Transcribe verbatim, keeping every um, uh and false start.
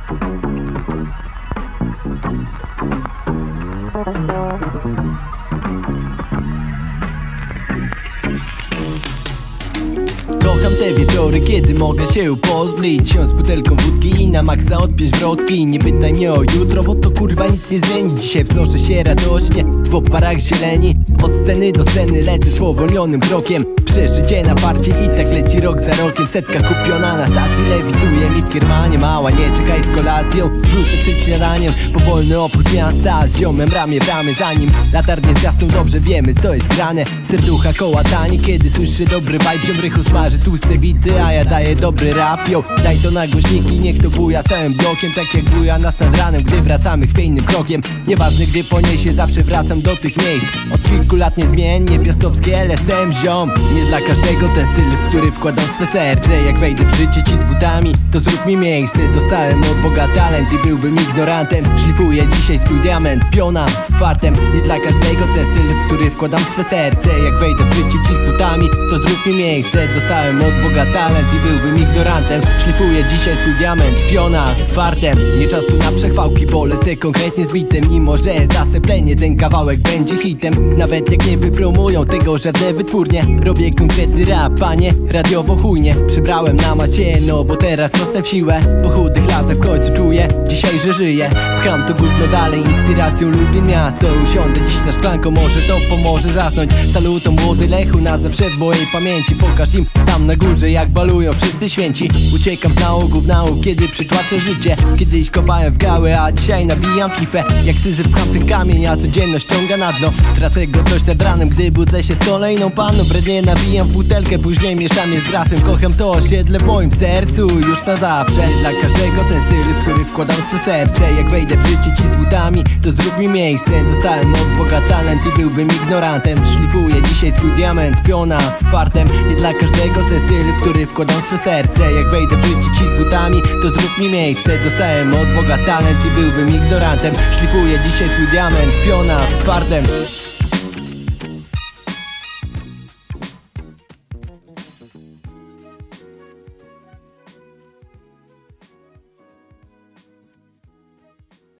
Kocham te wieczory, kiedy mogę się upodlić, siąść z butelką wódki i na maksa odpiąć wrotki. Nie pytaj mnie o jutro, bo to kurwa nic nie zmieni. Dzisiaj wznoszę się radośnie w oparach zieleni. Od sceny do sceny lecę spowolnionym krokiem. Przeżycie na parcie i tak leci rok za rokiem. Setka kupiona na stacji lewituje mi w kiermanie. Mała, nie czekaj z kolacją, wrócę przed śniadaniem. Powolny oprócz miasta, z ziomem ramię w ramię. Zanim latarnie zgasną, dobrze wiemy co jest grane. Serducha koła tani, kiedy słyszę dobry vibe. Ziom rychu smaży tłuste bity, a ja daję dobry rap, yo. Daj to na głośniki, niech to buja całym blokiem. Tak jak buja nas nad ranem, gdy wracamy chwiejnym krokiem. Nieważne gdy poniesie, zawsze wracam do tych miejsc. Od kilku lat niezmiennie, piastowskie L S M ziom. Nie dla każdego ten styl, w który wkładam swe serce. Jak wejdę w życie ci z butami, to zrób mi miejsce. Dostałem od Boga talent i byłbym ignorantem. Szlifuję dzisiaj swój diament, piona z fartem. Nie dla każdego ten styl, w który wkładam swe serce. Jak wejdę w życie ci z butami, to zrób mi miejsce. Dostałem od Boga talent i byłbym ignorantem. Szlifuję dzisiaj swój diament, piona z fartem. Nie czas tu na przechwałki, bo lecę konkretnie z bitem. Mimo że zaseplenie ten kawałek będzie hitem. Nawet jak nie wypromują tego żadne wytwórnie. Robię konkretny rap, a nie radiowo chujnie. Przybrałem na masie, no bo teraz rosnę w siłę. Po chudych latach w końcu czuję dzisiaj, że żyję. Pcham to gówno dalej, inspiracją Lublin miasto. Usiądę dziś na szklanko, może to pomoże zasnąć. Salutom młody Lechu, na zawsze w mojej pamięci. Pokaż im tam na górze jak balują wszyscy święci. Uciekam z nauk w nauk, kiedy przytłaczę życie. Kiedyś kopałem w gały, a dzisiaj nabijam fifę. Jak syzyf pcham ten kamień, a codzienność ciąga na dno. Tracę gotowość nad ranem, gdy budzę się z kolejną panną. Brednie nabijam w butelkę, później mieszam je z grasem. Kocham to osiedle w moim sercu już na zawsze. Dla każdego ten styl, w który wkładam swe serce. Jak wejdę w życie ci z butami, to zrób mi miejsce. Dostałem od Boga talent i byłbym ignorantem. Szlifuję dzisiaj swój diament, piona z fartem. Nie dla każdego ten styl, w który wkładam swe serce. Jak wejdę w życie ci z butami, to zrób mi miejsce. Dostałem od Boga talent i byłbym ignorantem. Szlifuję dzisiaj swój diament, piona z fartem.